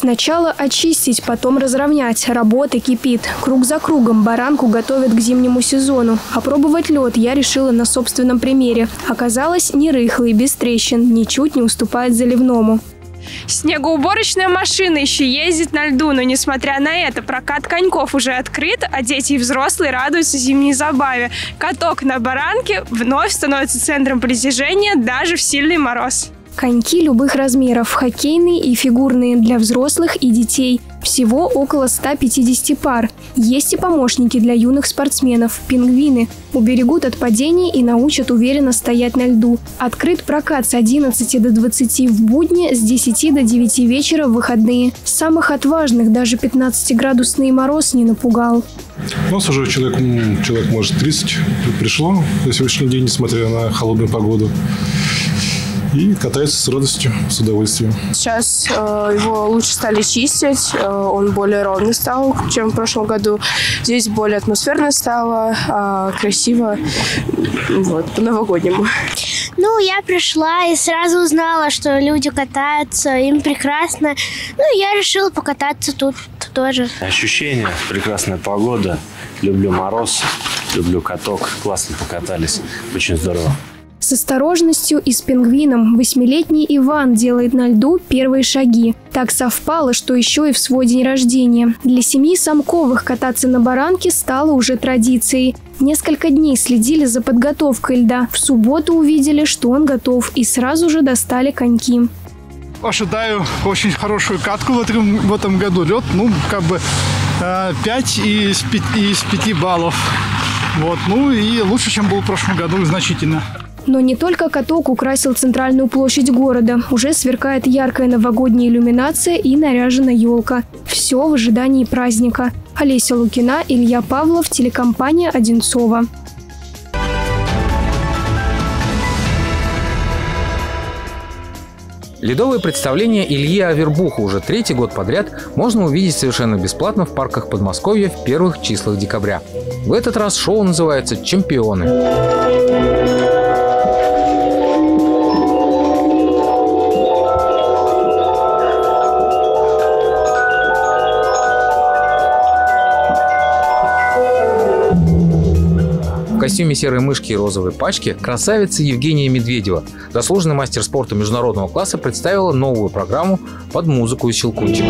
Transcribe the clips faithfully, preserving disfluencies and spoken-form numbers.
Сначала очистить, потом разровнять. Работа кипит. Круг за кругом баранку готовят к зимнему сезону. Опробовать лед я решила на собственном примере. Оказалось, не рыхлый, без трещин, ничуть не уступает заливному. Снегоуборочная машина еще ездит на льду, но несмотря на это, прокат коньков уже открыт, а дети и взрослые радуются зимней забаве. Каток на баранке вновь становится центром притяжения даже в сильный мороз. Коньки любых размеров, хоккейные и фигурные, для взрослых и детей. Всего около ста пятидесяти пар. Есть и помощники для юных спортсменов – пингвины. Уберегут от падений и научат уверенно стоять на льду. Открыт прокат с одиннадцати до двадцати в будни, с десяти до девяти вечера в выходные. Самых отважных даже пятнадцатиградусный мороз не напугал. У нас уже человек, человек может тридцать пришло на сегодняшний день, несмотря на холодную погоду. И катается с радостью, с удовольствием. Сейчас э, его лучше стали чистить, э, он более ровный стал, чем в прошлом году. Здесь более атмосферно стало, э, красиво, вот, по-новогоднему. Ну, я пришла и сразу узнала, что люди катаются, им прекрасно. Ну, я решила покататься тут тоже. Ощущения, прекрасная погода, люблю мороз, люблю каток, классно покатались, очень здорово. С осторожностью и с пингвином восьмилетний Иван делает на льду первые шаги. Так совпало, что еще и в свой день рождения. Для семьи Самковых кататься на баранке стало уже традицией. Несколько дней следили за подготовкой льда. В субботу увидели, что он готов, и сразу же достали коньки. Ожидаю очень хорошую катку в этом, в этом году. Лед, ну, как бы пять из пяти баллов. Вот, ну и лучше, чем был в прошлом году, значительно. Но не только каток украсил центральную площадь города. Уже сверкает яркая новогодняя иллюминация и наряжена елка. Все в ожидании праздника. Олеся Лукина, Илья Павлов, телекомпания «Одинцово». Ледовые представления Ильи Авербуха уже третий год подряд можно увидеть совершенно бесплатно в парках Подмосковья в первых числах декабря. В этот раз шоу называется «Чемпионы». В костюме серой мышки и розовой пачки красавица Евгения Медведева, заслуженный мастер спорта международного класса, представила новую программу под музыку из «Щелкунчика».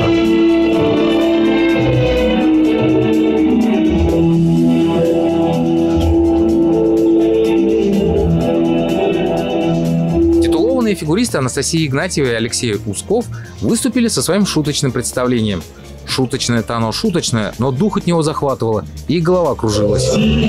Титулованные фигуристы Анастасия Игнатьева и Алексей Усков выступили со своим шуточным представлением. Шуточное-то оно шуточное, но дух от него захватывало, и голова кружилась.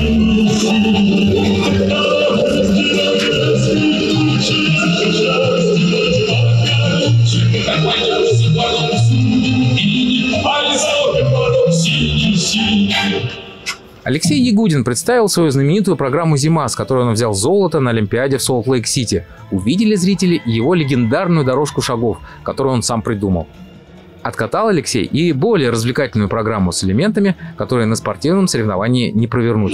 Алексей Ягудин представил свою знаменитую программу «Зима», с которой он взял золото на Олимпиаде в Солт-Лейк-Сити. Увидели зрители его легендарную дорожку шагов, которую он сам придумал. Откатал Алексей и более развлекательную программу с элементами, которые на спортивном соревновании не провернуть.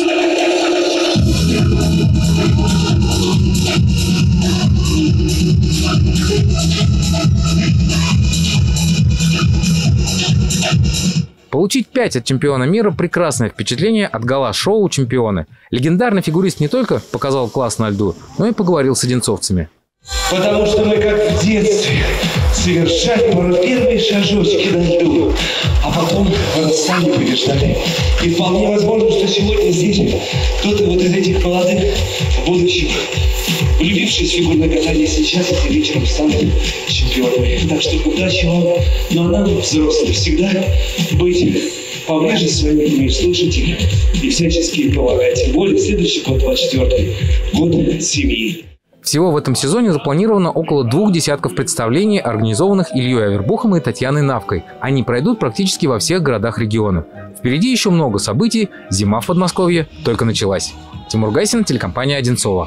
Получить пять от чемпиона мира – прекрасное впечатление от гала-шоу «Чемпионы». Легендарный фигурист не только показал класс на льду, но и поговорил с одинцовцами. Потому что мы, как в детстве, совершали порой первые шажочки на льду, а потом вырастали, побеждали. И вполне возможно, что сегодня здесь кто-то вот из этих молодых, в будущем, влюбившись в фигурное катание сейчас, этим вечером станут чемпионами. Так что удачи вам, но нам, взрослым, всегда быть поближе своими слушателями и всячески помогать. Тем более следующий год, двадцать четвёртый, год семьи. Всего в этом сезоне запланировано около двух десятков представлений, организованных Ильей Авербухом и Татьяной Навкой. Они пройдут практически во всех городах региона. Впереди еще много событий, зима в Подмосковье только началась. Тимур Гайсин, телекомпания «Одинцово».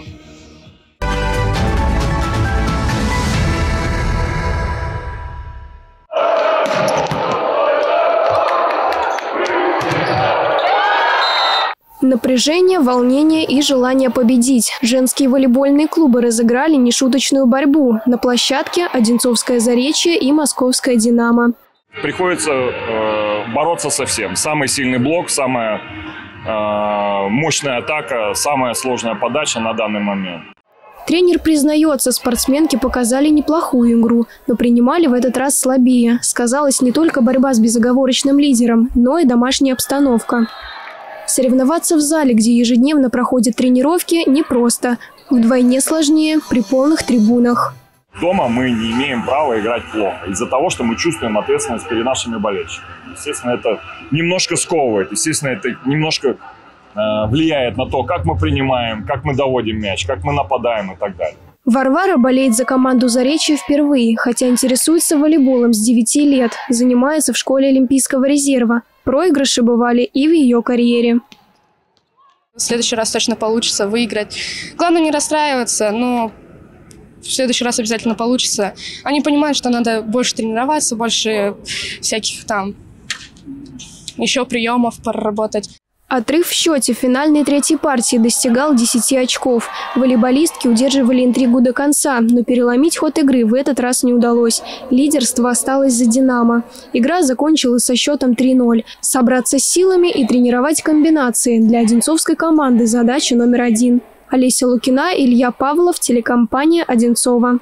Напряжение, волнение и желание победить. Женские волейбольные клубы разыграли нешуточную борьбу. На площадке Одинцовское Заречье и Московская «Динамо». Приходится э, бороться со всем. Самый сильный блок, самая э, мощная атака, самая сложная подача на данный момент. Тренер признается, спортсменки показали неплохую игру, но принимали в этот раз слабее. Сказалась не только борьба с безоговорочным лидером, но и домашняя обстановка. Соревноваться в зале, где ежедневно проходят тренировки, непросто. Вдвойне сложнее при полных трибунах. Дома мы не имеем права играть плохо из-за того, что мы чувствуем ответственность перед нашими болельщиками. Естественно, это немножко сковывает, естественно, это немножко э, влияет на то, как мы принимаем, как мы доводим мяч, как мы нападаем и так далее. Варвара болеет за команду «Заречье» впервые, хотя интересуется волейболом с девяти лет, занимается в школе Олимпийского резерва. Проигрыши бывали и в ее карьере. В следующий раз точно получится выиграть. Главное не расстраиваться, но в следующий раз обязательно получится. Они понимают, что надо больше тренироваться, больше всяких там еще приемов проработать. Отрыв в счете в финальной третьей партии достигал десяти очков. Волейболистки удерживали интригу до конца, но переломить ход игры в этот раз не удалось. Лидерство осталось за «Динамо». Игра закончилась со счетом три ноль. Собраться с силами и тренировать комбинации для одинцовской команды – задача номер один. Олеся Лукина, Илья Павлов, телекомпания «Одинцова».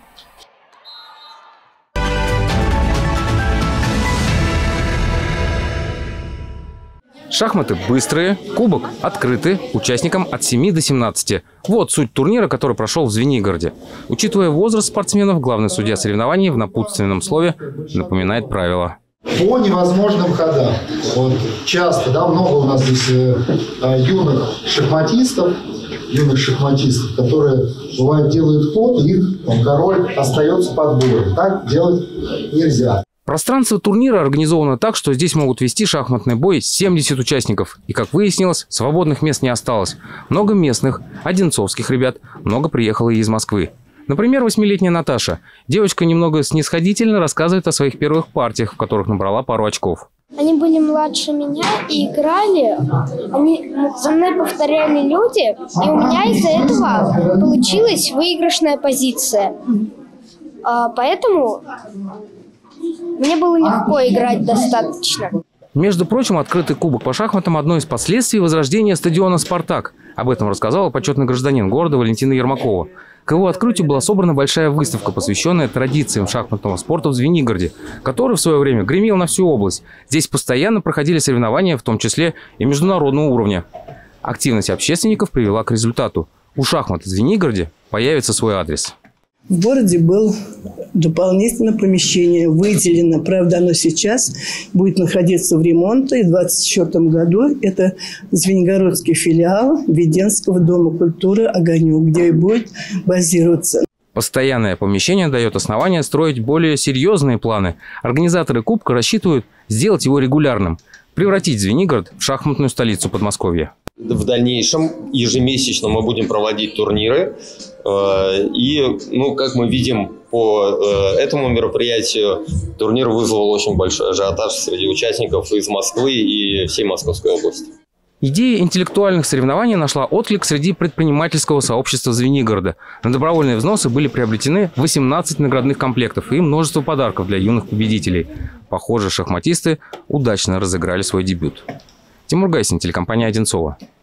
Шахматы быстрые, кубок открытый, участникам от семи до семнадцати. Вот суть турнира, который прошел в Звенигороде. Учитывая возраст спортсменов, главный судья соревнований в напутственном слове напоминает правила. По невозможным ходам. Вот часто, да, много у нас здесь э, юных шахматистов, юных шахматистов, которые, бывает, делают ход, и их там, король остается под боем. Так делать нельзя. Пространство турнира организовано так, что здесь могут вести шахматный бой семьдесят участников. И, как выяснилось, свободных мест не осталось. Много местных, одинцовских ребят, много приехало и из Москвы. Например, восьмилетняя Наташа. Девочка немного снисходительно рассказывает о своих первых партиях, в которых набрала пару очков. Они были младше меня и играли, они за мной повторяли люди, и у меня из-за этого получилась выигрышная позиция. А, поэтому мне было легко играть достаточно. Между прочим, открытый кубок по шахматам – одно из последствий возрождения стадиона «Спартак». Об этом рассказала почетный гражданин города Валентина Ермакова. К его открытию была собрана большая выставка, посвященная традициям шахматного спорта в Звенигороде, который в свое время гремел на всю область. Здесь постоянно проходили соревнования, в том числе и международного уровня. Активность общественников привела к результату. У шахмат в Звенигороде появится свой адрес. В городе было дополнительное помещение, выделено. Правда, оно сейчас будет находиться в ремонте. И в двадцать четвёртом году это Звенигородский филиал Веденского дома культуры «Огонек», где и будет базироваться. Постоянное помещение дает основание строить более серьезные планы. Организаторы Кубка рассчитывают сделать его регулярным, превратить Звенигород в шахматную столицу Подмосковья. В дальнейшем ежемесячно мы будем проводить турниры. И, ну, как мы видим по этому мероприятию, турнир вызвал очень большой ажиотаж среди участников из Москвы и всей Московской области. Идея интеллектуальных соревнований нашла отклик среди предпринимательского сообщества Звенигорода. На добровольные взносы были приобретены восемнадцать наградных комплектов и множество подарков для юных победителей. Похоже, шахматисты удачно разыграли свой дебют. Тимур Гайсин, телекомпания «Одинцова».